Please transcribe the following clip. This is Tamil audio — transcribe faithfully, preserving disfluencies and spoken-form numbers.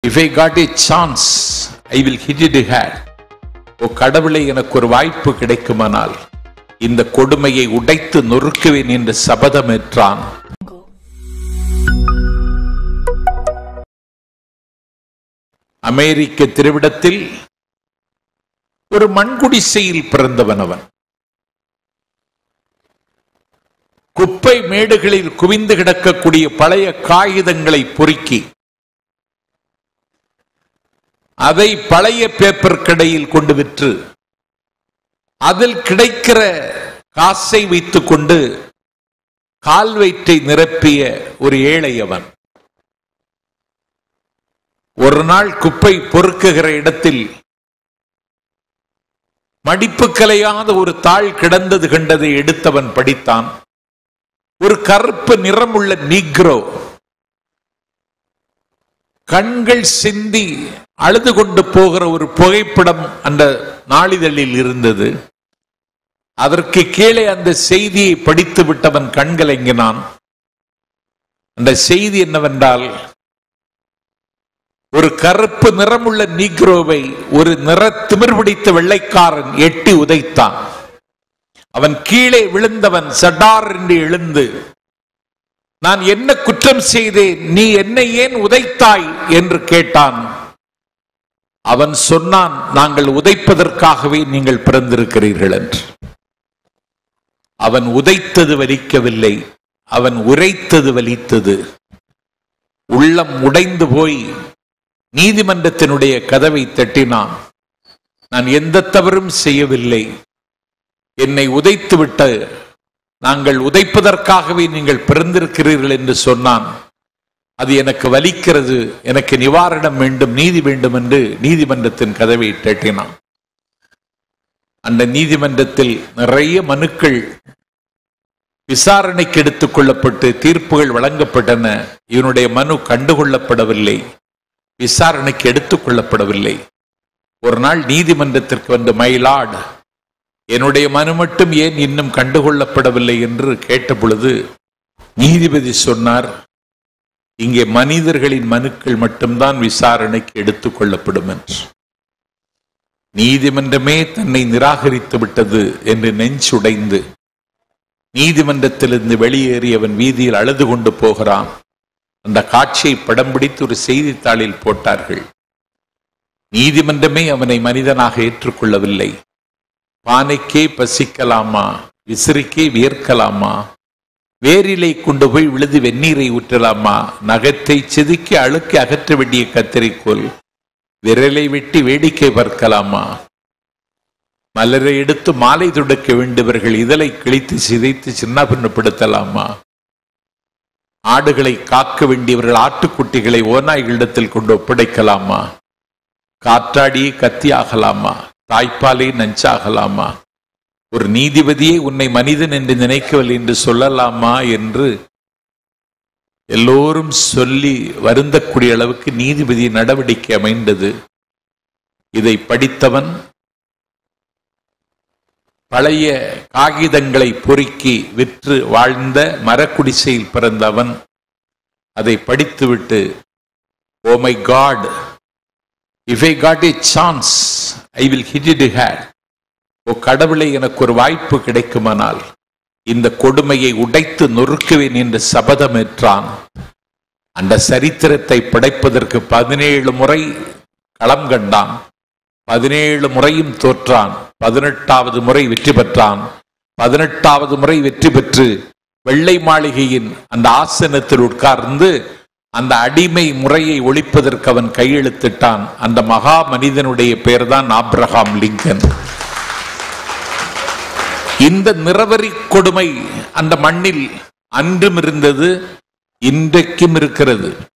If I got a chance, I will hit it hard. Oh கடவுளை, எனக்கு ஒரு வாய்ப்பு கிடைக்குமானால் இந்த கொடுமையை உடைத்து நொறுக்குவேன் என்று சபதமேற்றான். அமெரிக்க திருவிடத்தில் ஒரு மண்குடிசையில் பிறந்தவன் அவன். குப்பை மேடுகளில் குவிந்து கிடக்கக்கூடிய பழைய காகிதங்களை பொறுக்கி அதை பழைய பேப்பர் கடையில் கொண்டு விற்று அதில் கிடைக்கிற காசை வைத்துக் கொண்டு கால்வயிற்றை நிரப்பிய ஒரு ஏழை அவன். ஒரு நாள் குப்பை பொறுக்குகிற இடத்தில் மடிப்பு கலையாத ஒரு தாள் கிடந்தது கண்டதை எடுத்தவன் படித்தான். ஒரு கருப்பு நிறமுள்ள நீக்ரோ கண்கள் சிந்தி அழுது கொண்டு போகிற ஒரு புகைப்படம் அந்த நாளிதழில் இருந்தது. அதற்கு கீழே அந்த செய்தியை படித்து விட்டவன் கண்கலங்கினான். அந்த செய்தி என்னவென்றால், ஒரு கருப்பு நிறமுள்ள நீக்ரோவை ஒரு நிற திமிர் பிடித்த வெள்ளைக்காரன் எட்டி உதைத்தான். அவன் கீழே விழுந்தவன் சடார் என்று எழுந்து, நான் என்ன குற்றம் செய்தேன், நீ என்னை ஏன் உதைத்தாய் என்று கேட்டான். அவன் சொன்னான், நாங்கள் உதைப்பதற்காகவே நீங்கள் பிறந்திருக்கிறீர்கள் என்று. அவன் உதைத்தது வலிக்கவில்லை, அவன் உரைத்தது வலித்தது. உள்ளம் உடைந்து போய் நீதிமன்றத்தினுடைய கதவை தட்டினான். நான் எந்த தவறும் செய்யவில்லை, என்னை உதைத்து விட்ட, நாங்கள் உதைப்பதற்காகவே நீங்கள் பிறந்திருக்கிறீர்கள் என்று சொன்னான். அது எனக்கு வலிக்கிறது, எனக்கு நிவாரணம் வேண்டும், நீதி வேண்டும் என்று நீதிமன்றத்தின் கதவை தட்டினான். அந்த நீதிமன்றத்தில் நிறைய மனுக்கள் விசாரணைக்கு எடுத்துக் கொள்ளப்பட்டு தீர்ப்புகள் வழங்கப்பட்டன. இவனுடைய மனு கண்டுகொள்ளப்படவில்லை, விசாரணைக்கு எடுத்துக் கொள்ளப்படவில்லை. ஒரு நாள் நீதிமன்றத்திற்கு வந்து, மை லார்ட், என்னுடைய மனு மட்டும் ஏன் இன்னும் கண்டுகொள்ளப்படவில்லை என்று கேட்ட பொழுது நீதிபதி சொன்னார், இங்கே மனிதர்களின் மனுக்கள் மட்டும்தான் விசாரணைக்கு எடுத்துக் கொள்ளப்படும் என்று. நீதிமன்றமே தன்னை நிராகரித்து விட்டது என்று நெஞ்சுடைந்து நீதிமன்றத்திலிருந்து வெளியேறி அவன் வீதியில் அழுது கொண்டு போகிறான். அந்த காட்சியை படம் பிடித்து ஒரு செய்தித்தாளில் போட்டார்கள். நீதிமன்றமே அவனை மனிதனாக ஏற்றுக்கொள்ளவில்லை. பானைக்கே பசிக்கலாமா, விசிறிக்கே வியர்க்கலாமா, வேரிலை கொண்டு போய் விழுது வெந்நீரை ஊற்றலாமா, நகத்தை செதுக்கி அழுக்கி அகற்ற வேண்டிய கத்தரிக்கோல் விரலை வெட்டி வேடிக்கை பார்க்கலாமா, மலரை எடுத்து மாலை தொடுக்க வேண்டியவர்கள் இதழை கிழித்து சிதைத்து சின்னபின்னப்படுத்தலாமா, ஆடுகளை காக்க வேண்டியவர்கள் ஆட்டுக்குட்டிகளை ஓநாய்களிடத்தில் கொண்டு ஒப்படைக்கலாமா, காற்றாடியே கத்தி ஆகலாமா, தாய்ப்பாலே நஞ்சாகலாமா, ஒரு நீதிபதியே உன்னை மனிதன் என்று நினைக்கவில்லை என்று சொல்லலாமா என்று எல்லோரும் சொல்லி வருந்தக்கூடிய அளவுக்கு நீதிபதி நடவடிக்கை அமைந்தது. இதை படித்தவன் பழைய காகிதங்களை பொறுக்கி விற்று வாழ்ந்த மரக்குடிசையில் பிறந்தவன் அதை படித்துவிட்டு, oh my God, if I got a chance, I will hit it hard. Oh கடவுளை, எனக்கு ஒரு வாய்ப்பு கிடைக்குமானால் இந்த கொடுமையை உடைத்து நொறுக்குவேன் என்று சபதமேற்றான். அந்த சரித்திரத்தை படைப்பதற்கு பதினேழு முறை களம் கண்டான். பதினேழு முறையும் தோற்றான். பதினெட்டாவது முறை வெற்றி பெற்றான். பதினெட்டாவது முறை வெற்றி பெற்று வெள்ளை மாளிகையின் அந்த ஆசனத்தில் உட்கார்ந்து அந்த அடிமை முறையை ஒழிப்பதற்கு அவன் கையெழுத்திட்டான். அந்த மகா மனிதனுடைய பெயர்தான் ஆப்ரஹாம் லிங்கன். இந்த நிறவரி கொடுமை அந்த மண்ணில் அன்றும் இருந்தது, இன்றைக்கும் இருக்கிறது.